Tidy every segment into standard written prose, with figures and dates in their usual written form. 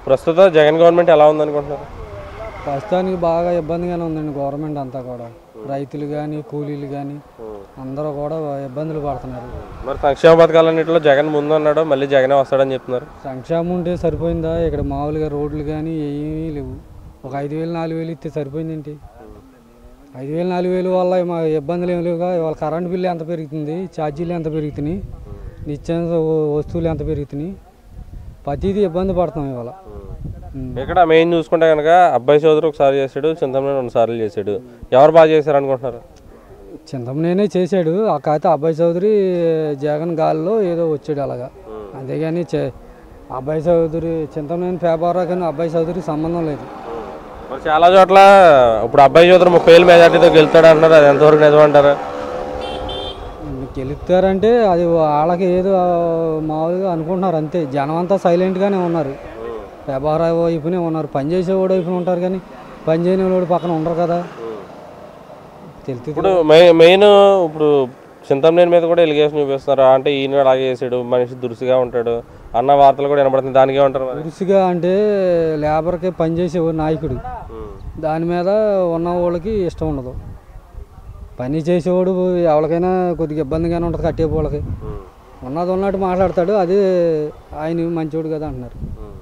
ప్రస్తుతం జగన్ గవర్నమెంట్ ఎలా ఉందనుకుంటున్నారు? ప్రస్తుతానికి బాగా ఇబ్బందిగానే ఉందండి గవర్నమెంట్ అంతా కూడా. రైతులు కానీ కూలీలు కానీ అందరూ కూడా ఇబ్బందులు పడుతున్నారు. మరి సంక్షేమ పథకాలన్నింటిలో జగన్ ముందు అన్నాడు, మళ్ళీ జగనే వస్తాడని చెప్తున్నారు. సంక్షేమం ఉంటే సరిపోయిందా? ఇక్కడ మామూలుగా రోడ్లు కానీ ఏమీ లేవు. ఒక 5,000 4,000 ఇస్తే సరిపోయిందేంటి? 5,000 4,000 వల్ల మా ఇబ్బందులు ఏమి లేవుగా. ఇవాళ కరెంటు బిల్లు ఎంత పెరుగుతుంది, ఛార్జీలు ఎంత పెరుగుతున్నాయి, నిత్యావసర వస్తువులు ఎంత పెరుగుతున్నాయి, ప్రతిదీ ఇబ్బంది పడుతున్నాం ఇవాళ. ఇక్కడ మెయిన్ చూసుకుంటే కనుక అబ్బాయి చౌదరి ఒకసారి చేశాడు, చింతమనేని 2 సార్లు చేశాడు. ఎవరు బాగా చేశారు అనుకుంటున్నారు? చింతమనేనే చేశాడు. ఆ కాకపోతే అబ్బాయి చౌదరి జగన్ గాల్లో ఏదో వచ్చాడు అలాగా. అంతేగాని అబ్బాయి చౌదరి చింతమనేని పేపర్ కానీ అబ్బాయి చౌదరి సంబంధం లేదు. మరి చాలా చోట్ల ఇప్పుడు అబ్బాయి చౌదరి 30,000 మెజార్టీతో గెలుస్తాడు అంటున్నారు. అది ఎంతవరకు నిజమంటారు? గెలుస్తారంటే అది వాళ్ళకి ఏదో మామూలుగా అనుకుంటున్నారు అంతే. జనం అంతా సైలెంట్గానే ఉన్నారు. వ్యాపార వైపునే ఉన్నారు. పని చేసేవాడు వైపున ఉంటారు కానీ పని చేయని వాడు పక్కన ఉండరు కదా. తెలుసు. ఇప్పుడు మెయిన్ ఇప్పుడు చింతమనేని మీద కూడా ఎలిగేషన్ చూపిస్తున్నారు. అంటే ఈయన అలాగే చేసాడు, మనిషి దురుసుగా ఉంటాడు అన్న వార్తలు కూడా వినబడుతుంది. దానికి ఏమంటారు? దురుసుగా అంటే లేబర్కి పని చేసేవాడు నాయకుడు, దాని మీద ఉన్న వాళ్ళకి ఇష్టం ఉండదు. పని చేసేవాడు ఎవరికైనా కొద్దిగా ఇబ్బందిగానే ఉంటుంది. కట్టే వాళ్ళకి ఉన్నది ఉన్నట్టు మాట్లాడతాడు. అదే ఆయన మంచివాడు కదా అంటున్నారు.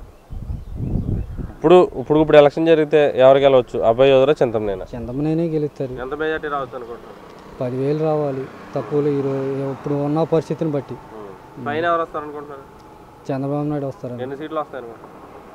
ఇప్పుడు ఎలక్షన్ జరిగితే ఎవరికి వెళ్ళవచ్చు? అబ్బాయి చౌదరి చింతమనేని? చింతమనేనే గెలుస్తారు. ఎంత మెజార్టీ రావచ్చు అనుకుంటున్నారు? 10,000 రావాలి తక్కువలో. ఇప్పుడు ఉన్న పరిస్థితిని బట్టి పైన ఎవరు వస్తారు అనుకుంటున్నారు? చంద్రబాబు నాయుడు వస్తారు. ఎన్ని సీట్లు వస్తాయి అనుకుంటున్నారు?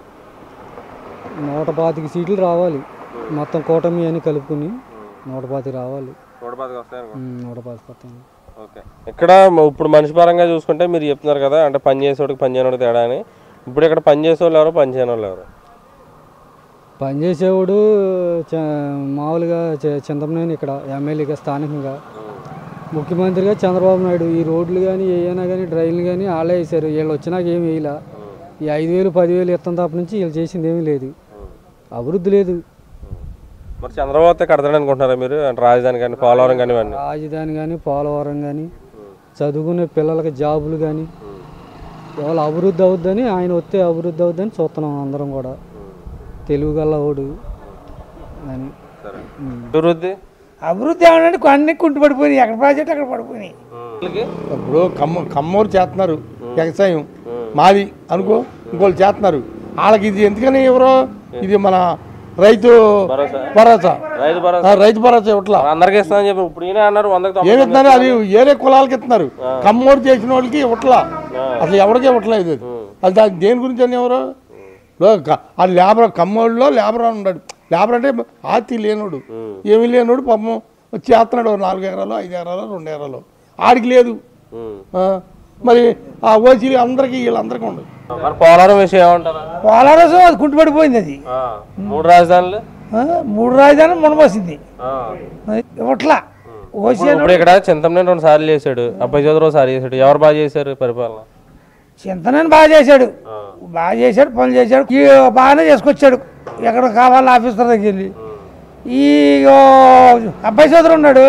125 సీట్లు రావాలి. మొత్తం కూటమి అని కలుపుకుని 125 రావాలి. 125 వస్తాయి అనుకుంటున్నారు? 125 వస్తాయి. ఓకే. ఇక్కడ ఇప్పుడు మనిషి పరంగా చూసుకుంటే మీరు చెప్తున్నారు కదా, అంటే పని చేసేవాడికి పని చేయనోడికి తేడా అని. ఇప్పుడు ఇక్కడ పని చేసేవాళ్ళు ఎవరు, పని చేయని వాళ్ళు ఎవరు? పని చేసేవాడు మామూలుగా చింతమనేని ఇక్కడ ఎమ్మెల్యేగా స్థానికంగా, ముఖ్యమంత్రిగా చంద్రబాబు నాయుడు. ఈ రోడ్లు కానీ ఏమైనా కానీ డ్రైన్లు కానీ వాళ్ళే వేసారు. వీళ్ళు వచ్చినాక ఏమి వేయలే. ఈ 5,000 10,000 ఇస్తాం తప్ప నుంచి వీళ్ళు చేసింది ఏమీ లేదు. అభివృద్ధి లేదు. మరి చంద్రబాబు కడతాడు అనుకుంటున్నారా మీరు? అంటే రాజధాని కానీ పోలవరం కానీ? రాజధాని కానీ పోలవరం కానీ చదువుకునే పిల్లలకి జాబులు కానీ ఎవరు అభివృద్ధి అవుద్దని, ఆయన వస్తే అభివృద్ధి అవుద్దని చూస్తున్నాం అందరం కూడా. తెలుగు గల్లవాడు అని. అభివృద్ధి ఏమంటే అన్ని కుంటు పడిపోయినాయి. ఎక్కడ ప్రాజెక్ట్ అక్కడ పడిపోయినాయి. ఇప్పుడు కమ్మూరు చేస్తున్నారు వ్యవసాయం, మాది అనుకో ఇంకోళ్ళు చేస్తున్నారు. వాళ్ళకి ఇది ఎందుకని ఎవరో ఇది మన రైతు భరోసా ఇవ్వట్లా. అందరికి ఇస్తానని చెప్పి ఇప్పుడు ఏమి ఇస్తున్నారు? అది ఏరే కులాలకి ఇస్తున్నారు. కమ్మూరు చేసిన వాళ్ళకి ఇవ్వట్లా. అసలు ఎవరికి ఇవ్వట్లేదు. అది దేని గురించి అని ఎవరు అది లేబర్ కమ్మోళ్ళలో లేబర్ అని ఉన్నాడు. లేబర్ అంటే ఆస్తి లేనోడు, ఏమీ లేనోడు పాపం వచ్చి చేస్తున్నాడు. 4 ఎకరాలు 5 ఎకరాలు 2 ఎకరాలు ఆడికి లేదు. మరి ఆ ఓసీ అందరికి వీళ్ళందరికీ ఉండదు. పోలవరం విషయం ఏమంటారు? పోలవరం అది కుంటుపడిపోయింది. అది 3 రాజధానులు 3 రాజధానులు మునమోసింది ఇవ్వట్లా. ఇప్పుడు ఇక్కడ చింతమనేని 2 సార్లు చేశాడు, అబ్బాయి చౌదరి 1 సారి చేశాడు. ఎవరు బాగా చేశారు పరిపాలన? చింతమనేని బాగా చేశాడు, పనులు చేశాడు, బాగానే చేసుకొచ్చాడు. ఎక్కడ కావాలి ఆఫీసర్ దగ్గర వెళ్ళి. ఈ అబ్బాయి చౌదరి ఉన్నాడు,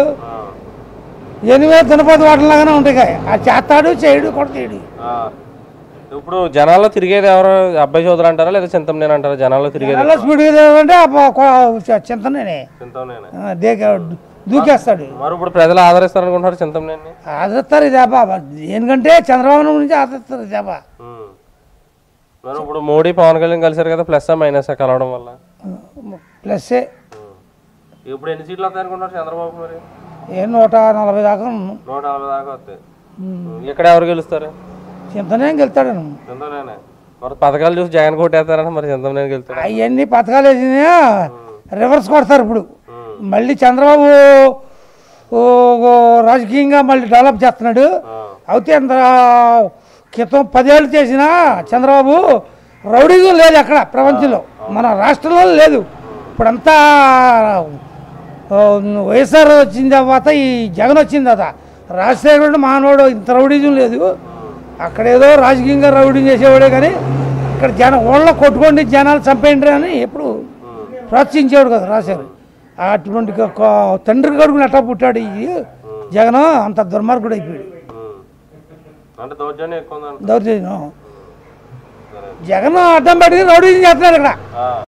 8 తినపోతు వాటిలాగానే ఉంటాయి. అది చేస్తాడు, చేయడు, కూడా చేయడు. ఇప్పుడు జనాల్లో తిరిగేది ఎవరు? అబ్బాయి చౌదరి అంటారా లేదా చింతమనేని అంటారా? జనాల్లో తిరిగేది స్పీడ్ అంటే చింతమనేనే దూకేస్తాడు. మరి ఇప్పుడు ప్రజలు ఆదరిస్తారు అనుకుంటున్నారు చింతమనేని? ఆదరిస్తారు. ఇదేపా ఎందుకంటే చంద్రబాబు నుంచి ఆదరిస్తారు. ఇదేపా మరి ఇప్పుడు మోడీ పవన్ కళ్యాణ్ కలిసారు కదా, ప్లస్ మైనస్ కలవడం వల్ల? ప్లస్సే. ఇప్పుడు ఎన్ని సీట్లు వస్తాయి అనుకుంటున్నారు చంద్రబాబు? మరి 140 దాకా. 140 దాకా వస్తాయి. ఇక్కడ ఎవరు గెలుస్తారు? చింతమనేని గెలుతాడు. చింతమనేని. మరి పథకాలు చూసి జగన్ కొట్టేస్తారంటే మరి చింతమనేని గెలుతాడు? అవన్నీ పథకాలు వేసినా రివర్స్ కొడతారు. ఇప్పుడు మళ్ళీ చంద్రబాబు రాజకీయంగా మళ్ళీ డెవలప్ చేస్తున్నాడు. అయితే అంత క్రితం 10 ఏళ్ళు చేసిన చంద్రబాబు రౌడీజం లేదు ఎక్కడ ప్రపంచంలో, మన రాష్ట్రంలో లేదు. ఇప్పుడంతా వైఎస్ఆర్ వచ్చిన తర్వాత ఈ జగన్ వచ్చిన తర్వాత రాజశేఖరుడు మానవుడు ఇంత రౌడీజం లేదు. అక్కడేదో రాజకీయంగా రౌడీ చేసేవాడే కానీ ఇక్కడ ఓళ్ళ కొట్టుకోండి జనాలు చంపేయండి అని ఎప్పుడు ప్రోత్సహించేవాడు కదా రాజశేఖర్. అటువంటి తండ్రి కొడుకుని ఎట్లా పుట్టాడు ఈ జగన్? అంత దుర్మార్గుడు అయిపోయాడు. దౌర్జన్యం. జగన్ అడ్డం పెట్టుకుని రౌడీజం చేస్తున్నారు ఇక్కడ